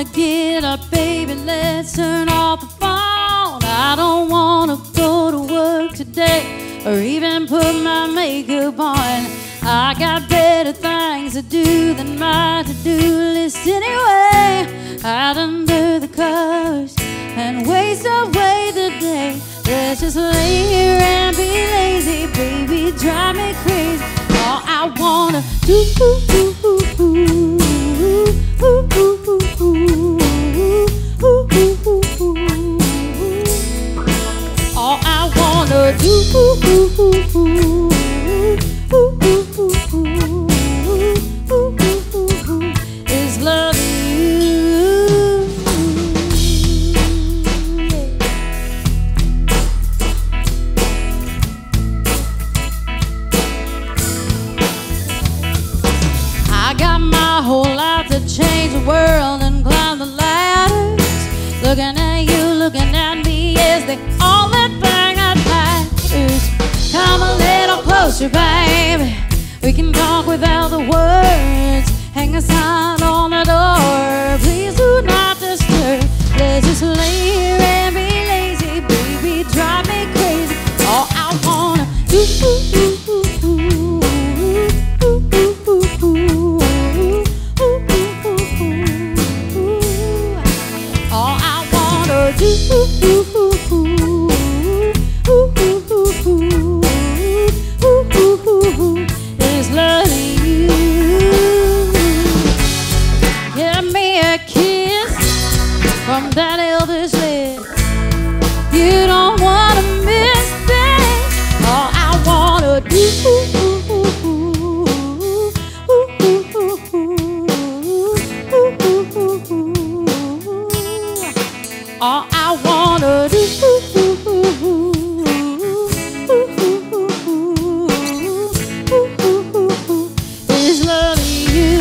wanna get up, baby, let's turn off the phone. I don't wanna go to work today or even put my makeup on. I got better things to do than my to-do list anyway. Out under the covers and waste away the day. Let's just lay here and be lazy, baby, drive me crazy. All I wanna do, all I wanna do is love you. I got my whole life to change the world and climb the ladders. Looking at you, looking at me is the only thing that matters. Come a little closer, baby. We can talk without the words. Hang a sign on the door. Please do not disturb. Let's just lay here and be lazy, baby, drive me crazy. All I wanna do, all I wanna do is loving you. Give me a kiss from that Elvis lips. You don't wanna miss this. All I wanna do, all I wanna do is loving you.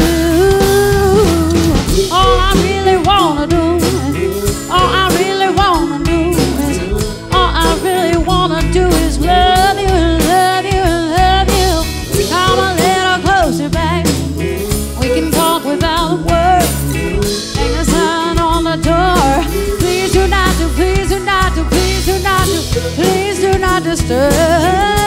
All I really wanna do, all I really wanna do is, all I really wanna do is love you, love you, love you. Come a little closer, baby. We can talk without a word. Hang a sign on the door. Please do not do, please do not do, please do not do, please do not disturb.